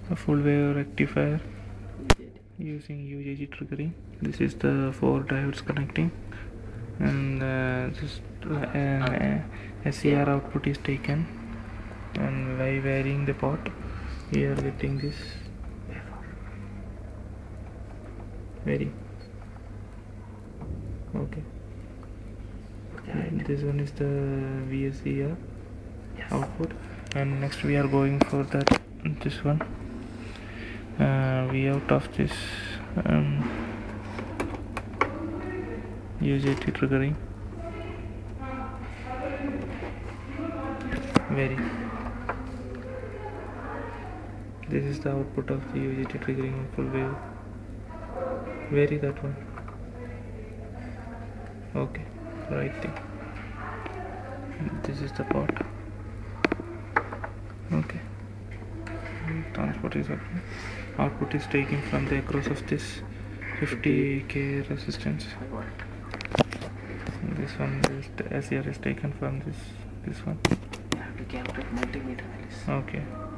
a full wave rectifier using UJT triggering. This is the 4 diodes connecting, and just SCR output is taken, and by varying the pot we are getting this vary. Okay, and this one is the VSCR output, and next we are going for this one. We out of this UJT triggering. Vary. This is the output of the UJT triggering on full wave. Vary that one. Okay, right thing. This is the pot. Okay. Transport is happening. Output is taken from the across of this 50k resistance. This one is the SCR is taken from this one. You have to calculate multimeter. Okay.